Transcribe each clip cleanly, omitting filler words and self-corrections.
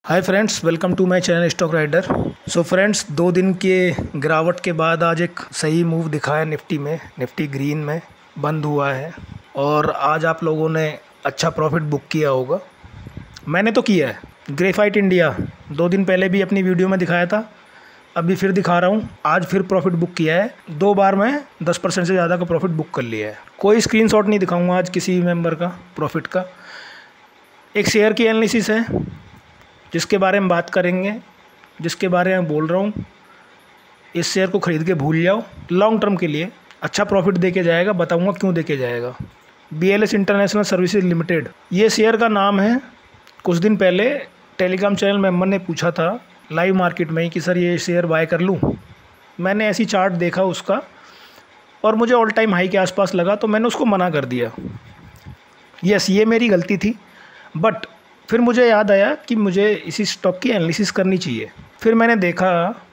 Hi friends, welcome to my channel stock rider. So friends, 2 दिन के गिरावट के बाद आज एक सही मूव दिखा है निफ्टी में। निफ्टी ग्रीन में बंद हुआ है और आज आप लोगों ने अच्छा प्रॉफिट बुक किया होगा। मैंने तो किया है। ग्रेफाइट इंडिया 2 दिन पहले भी अपनी वीडियो में दिखाया था, अभी फिर दिखा रहा हूँ। आज फिर प्रॉफिट बुक किया है। 2 बार मैं 10% से ज़्यादा का प्रॉफिट बुक कर लिया है। कोई स्क्रीनशॉट नहीं दिखाऊंगा आज किसी मेंबर का प्रॉफिट का। एक शेयर की एनालिसिस है जिसके बारे में बात करेंगे, जिसके बारे में बोल रहा हूँ। इस शेयर को ख़रीद के भूल जाओ, लॉन्ग टर्म के लिए अच्छा प्रॉफिट दे के जाएगा। बताऊँगा क्यों दे के जाएगा। BLS इंटरनेशनल सर्विसेज लिमिटेड ये शेयर का नाम है। कुछ दिन पहले टेलीग्राम चैनल मेंबर ने पूछा था लाइव मार्केट में ही कि सर ये शेयर बाय कर लूँ। मैंने ऐसी चार्ट देखा उसका और मुझे ऑल टाइम हाई के आसपास लगा, तो मैंने उसको मना कर दिया। यस, ये मेरी गलती थी, बट फिर मुझे याद आया कि मुझे इसी स्टॉक की एनालिसिस करनी चाहिए। फिर मैंने देखा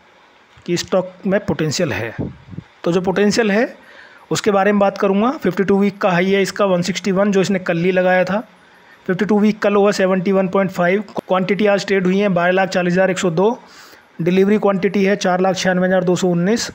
कि स्टॉक में पोटेंशियल है, तो जो पोटेंशियल है उसके बारे में बात करूँगा। 52 वीक का हाई है इसका 161, जो इसने कल ही लगाया था। 52 वीक का लो है 71.5। क्वांटिटी आज ट्रेड हुई है 12,40,102। डिलीवरी क्वांटिटी है 4,96,219।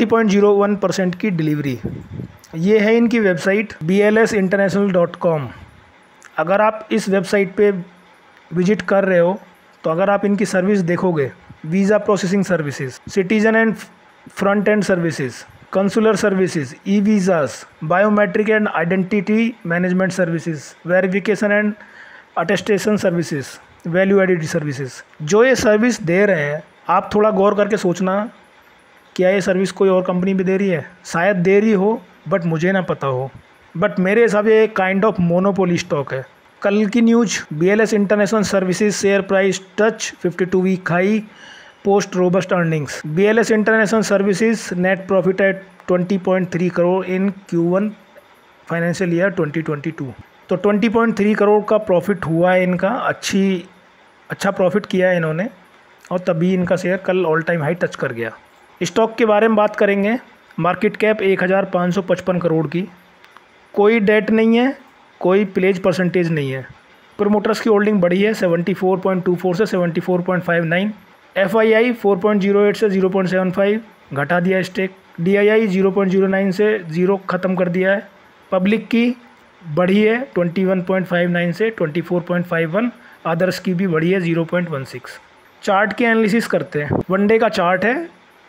40.01% की डिलीवरी। ये है इनकी वेबसाइट BLSinternational.com। अगर आप इस वेबसाइट पे विजिट कर रहे हो तो अगर आप इनकी सर्विस देखोगे, visa processing services, citizen and front end services, consular services, e visas, biometric and identity management services, verification and attestation services, value added services, जो ये सर्विस दे रहे हैं, आप थोड़ा गौर करके सोचना, क्या ये सर्विस कोई और कंपनी भी दे रही है? शायद दे रही हो, बट मुझे ना पता हो। बट मेरे हिसाब से एक काइंड ऑफ मोनोपोली स्टॉक है। कल की news, BLS international services share price touch 52 week high post robust earnings. BLS international services net profit at 20.3 crore in Q1 financial year 2022। तो 20.3 करोड़ का प्रॉफिट हुआ है इनका। अच्छा प्रॉफिट किया है इन्होंने और तभी इनका शेयर कल ऑल टाइम हाई टच कर गया। स्टॉक के बारे में बात करेंगे। मार्केट कैप 1,555 करोड़ की। कोई डेट नहीं है, कोई प्लेज परसेंटेज नहीं है। प्रोमोटर्स की होल्डिंग बढ़ी है 74.24 से 74.59। FII 4.08 से 0.75 घटा दिया स्टेक। DII 0.09 से 0 ख़त्म कर दिया है। पब्लिक की बढ़ी है 21.59 से 24.51। अदर्स की भी बढ़ी है 0.16। चार्ट की एनालिसिस करते हैं। वनडे का चार्ट है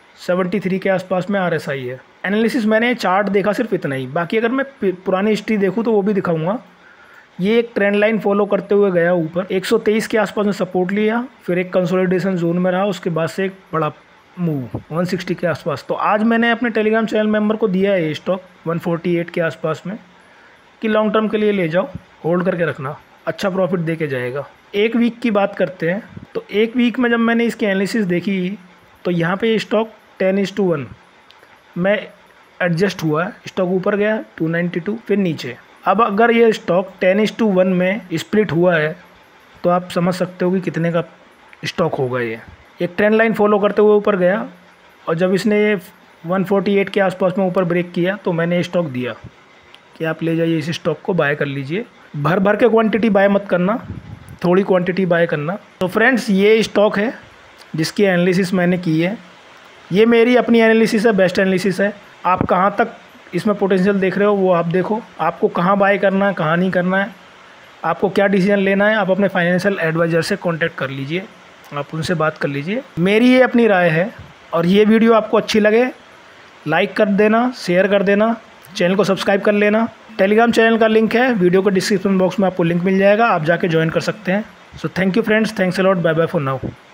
73 के आसपास में RSI है। एनालिसिस मैंने चार्ट देखा सिर्फ इतना ही, बाकी अगर मैं पुरानी हिस्ट्री देखूँ तो वो भी दिखाऊंगा। ये एक ट्रेंड लाइन फॉलो करते हुए गया ऊपर 123 के आसपास में सपोर्ट लिया, फिर एक कंसोलिडेशन जोन में रहा, उसके बाद से एक बड़ा मूव 160 के आसपास। तो आज मैंने अपने टेलीग्राम चैनल मेंबर को दिया है ये स्टॉक 148 के आसपास में कि लॉन्ग टर्म के लिए ले जाओ, होल्ड करके रखना, अच्छा प्रॉफिट दे के जाएगा। 1 वीक की बात करते हैं। तो 1 वीक में जब मैंने इसकी एनालिसिस देखी तो यहाँ पर स्टॉक 10:1 में एडजस्ट हुआ। स्टॉक ऊपर गया 292, फिर नीचे। अब अगर ये स्टॉक 10:1 में स्प्लिट हुआ है तो आप समझ सकते हो कि कितने का स्टॉक होगा। ये एक ट्रेंड लाइन फॉलो करते हुए ऊपर गया और जब इसने ये 148 के आसपास में ऊपर ब्रेक किया तो मैंने स्टॉक दिया कि आप ले जाइए, इस स्टॉक को बाय कर लीजिए। भर भर के क्वांटिटी बाय मत करना, थोड़ी क्वांटिटी बाय करना। तो फ्रेंड्स, ये स्टॉक है जिसकी एनालिसिस मैंने की है। ये मेरी अपनी एनालिसिस है, बेस्ट एनालिसिस है। आप कहाँ तक इसमें पोटेंशियल देख रहे हो वो आप देखो। आपको कहाँ बाय करना है, कहाँ नहीं करना है, आपको क्या डिसीजन लेना है, आप अपने फाइनेंशियल एडवाइज़र से कांटेक्ट कर लीजिए, आप उनसे बात कर लीजिए। मेरी ये अपनी राय है। और ये वीडियो आपको अच्छी लगे लाइक कर देना, शेयर कर देना, चैनल को सब्सक्राइब कर लेना। टेलीग्राम चैनल का लिंक है वीडियो के डिस्क्रिप्शन बॉक्स में, आपको लिंक मिल जाएगा, आप जाके ज्वाइन कर सकते हैं। So thank you friends, thanks a lot, bye bye for now.